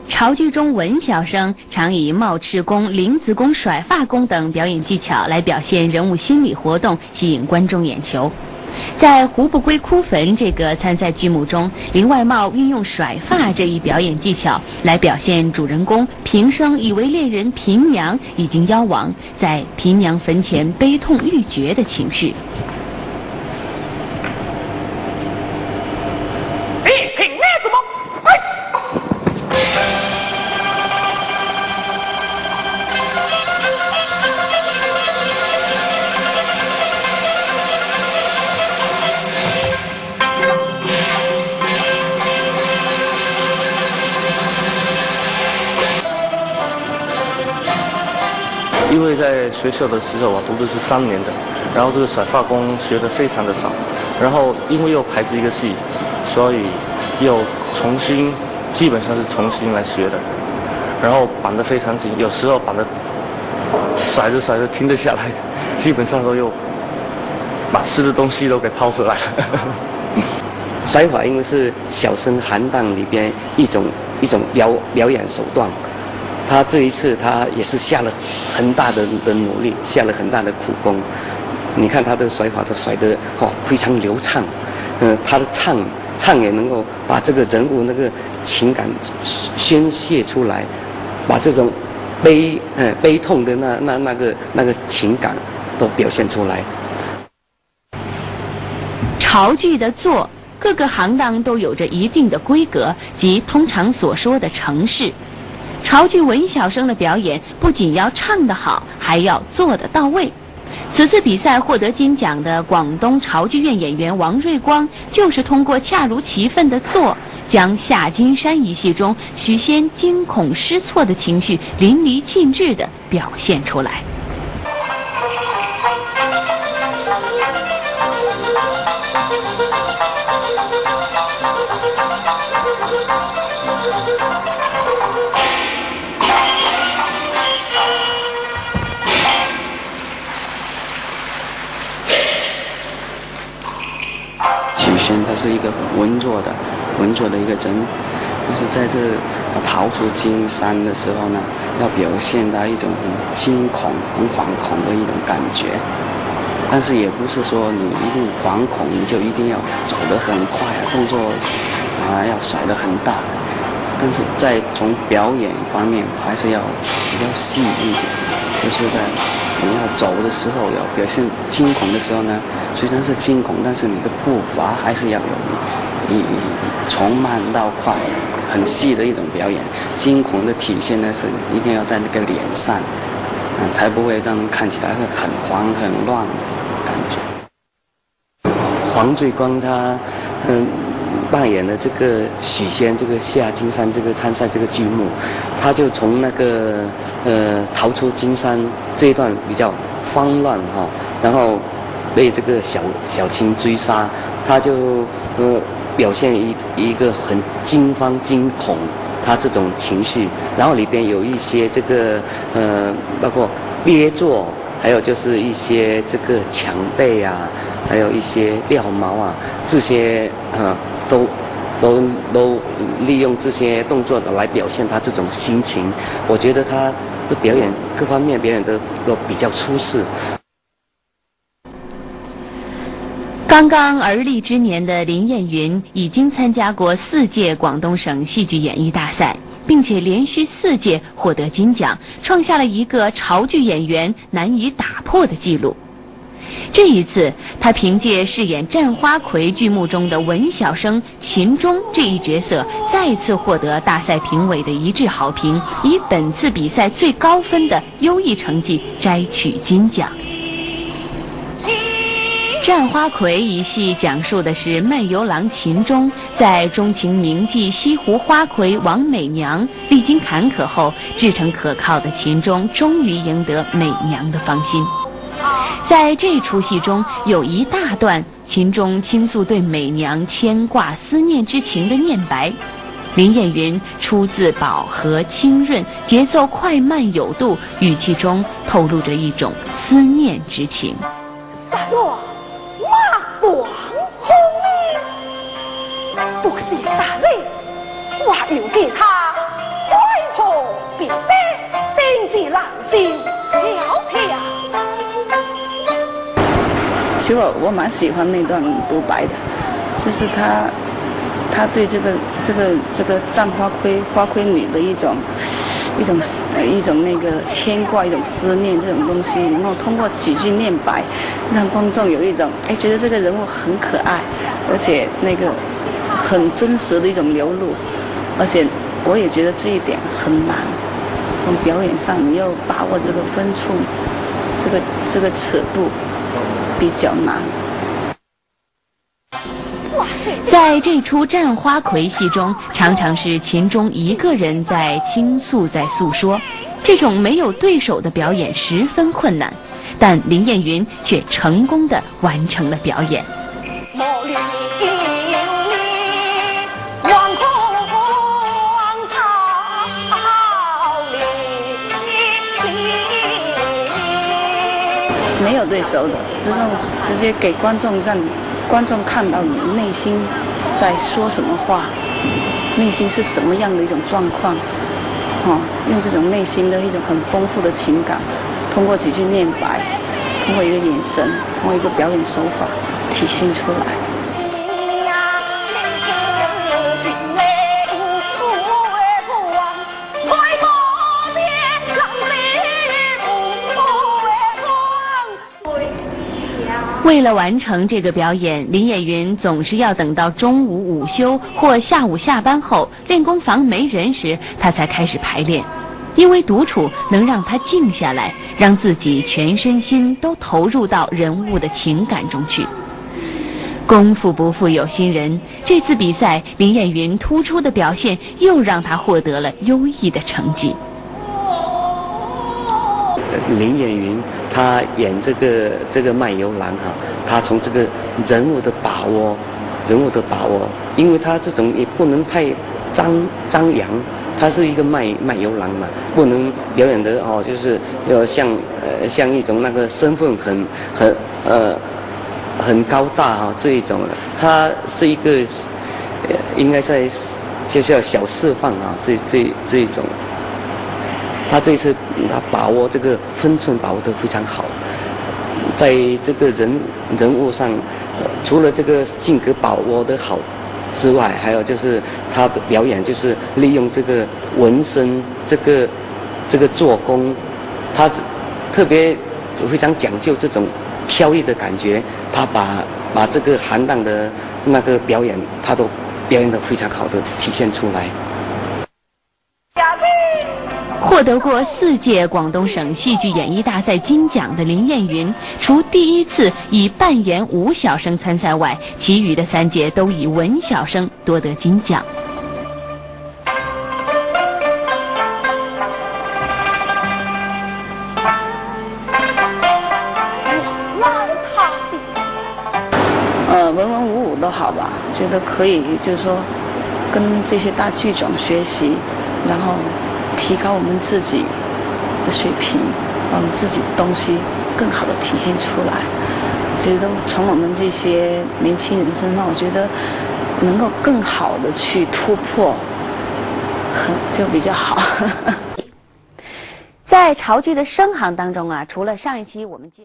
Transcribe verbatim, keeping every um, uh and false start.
潮剧中文小生常以帽翅功、灵子功、甩发功等表演技巧来表现人物心理活动，吸引观众眼球。在《胡不归哭坟》这个参赛剧目中，林外貌运用甩发这一表演技巧来表现主人公平生以为恋人平娘已经夭亡，在平娘坟前悲痛欲绝的情绪。 因为在学校的时候啊，读的是三年的，然后这个甩发功学的非常的少，然后因为又排着一个戏，所以又重新，基本上是重新来学的，然后绑得非常紧，有时候绑得甩着甩着停得下来，基本上都又把吃的东西都给抛出来了。 甩发因为是小生行当里边一种一种表表演手段。他这一次他也是下了很大的的努力，下了很大的苦功。你看他的甩法，他甩得哦非常流畅，嗯、呃，他的唱唱也能够把这个人物那个情感宣泄出来，把这种悲呃悲痛的那那那个那个情感都表现出来。 潮剧的做，各个行当都有着一定的规格及通常所说的程式。潮剧文小生的表演不仅要唱得好，还要做得到位。此次比赛获得金奖的广东潮剧院演员王瑞光，就是通过恰如其分的做，将下金山一戏中许仙惊恐失措的情绪淋漓尽致地表现出来。 他是一个很文弱的、文弱的一个人，但是在这逃出金山的时候呢，要表现到一种很惊恐、很惶恐的一种感觉。但是也不是说你一定惶恐，你就一定要走得很快啊，动作啊要甩得很大。但是在从表演方面还是要比较细一点，就是在你要走的时候，要表现惊恐的时候呢，虽然是惊恐，但是你的步伐还是要有一从慢到快，很细的一种表演。惊恐的体现呢是一定要在那个脸上，嗯，才不会让人看起来是很慌很乱的感觉。黄瑞光他嗯。扮演的这个许仙，这个下金山这个参赛这个剧目，他就从那个呃逃出金山这一段比较慌乱哈、哦，然后被这个小小青追杀，他就呃表现一一个很惊慌惊恐他这种情绪，然后里边有一些这个呃包括憋坐，还有就是一些这个墙背啊，还有一些撂毛啊，这些呃。都都都利用这些动作的来表现他这种心情，我觉得他的表演各方面表演都都比较出色。 刚刚而立之年的林燕云已经参加过四届广东省戏剧演艺大赛，并且连续四届获得金奖，创下了一个潮剧演员难以打破的纪录。这一次，他凭借饰演《战花魁》剧目中的文小生秦钟这一角色，再次获得大赛评委的一致好评，以本次比赛最高分的优异成绩摘取金奖。《战花魁》一戏讲述的是卖油郎秦钟在钟情名妓西湖花魁王美娘，历经坎坷后，至诚可靠的秦钟终于赢得美娘的芳心。在这出戏中，有一大段秦钟倾诉对美娘牵挂思念之情的念白，林燕云出自饱和清润，节奏快慢有度，语气中透露着一种思念之情。 大罗马王红衣，不是大雷，我要给他气的，真是让心悄悄。 其实我我蛮喜欢那段独白的，就是他他对这个这个这个葬花魁花魁女的一种一种一种那个牵挂，一种思念这种东西，能够通过几句念白，让观众有一种哎觉得这个人物很可爱，而且那个很真实的一种流露，而且我也觉得这一点很难。从表演上，你要把握这个分寸，这个这个尺度比较难。 在这出战花魁戏中，常常是秦钟一个人在倾诉，在诉说。这种没有对手的表演十分困难，但林燕云却成功地完成了表演。 没有对手的，这种直接给观众让观众看到你内心在说什么话，内心是什么样的一种状况，哦，用这种内心的一种很丰富的情感，通过几句念白，通过一个眼神，通过一个表演手法体现出来。 为了完成这个表演，林燕云总是要等到中午午休或下午下班后，练功房没人时，他才开始排练。因为独处能让他静下来，让自己全身心都投入到人物的情感中去。功夫不负有心人，这次比赛林燕云突出的表现又让他获得了优异的成绩。 林燕云他演这个这个卖油郎哈，他从这个人物的把握，人物的把握，因为他这种也不能太张张扬，他是一个卖卖油郎嘛，不能表演的哦，就是要像呃像一种那个身份很很呃很高大哈、哦、这一种，他是一个呃应该在就是要小释放啊这这这一种。他这次他把握这个分寸把握得非常好，在这个人人物上，呃，除了这个性格把握得好之外，还有就是他的表演，就是利用这个纹身这个这个做工，他特别非常讲究这种飘逸的感觉，他把把这个含荡的那个表演，他都表演得非常好的体现出来。 获得过四届广东省戏剧演艺大赛金奖的林燕云，除第一次以扮演武小生参赛外，其余的三届都以文小生夺得金奖。 呃，文文武武都好吧，觉得可以，就是说跟这些大剧种学习，然后提高我们自己的水平，把我们自己的东西更好的体现出来。觉得从我们这些年轻人身上，我觉得能够更好的去突破，就比较好。 在潮剧的声行当中啊，除了上一期我们介